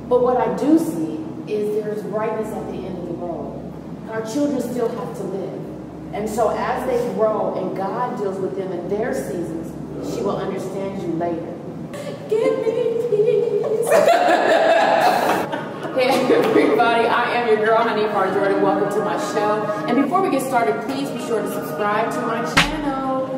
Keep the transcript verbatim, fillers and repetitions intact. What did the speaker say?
But what I do see is there's brightness at the end of the road. Our children still have to live. And so as they grow and God deals with them in their seasons, she will understand you later. Give me peace. Hey everybody, I am your girl, Honey Bar Jordan. Welcome to my show. And before we get started, please be sure to subscribe to my channel.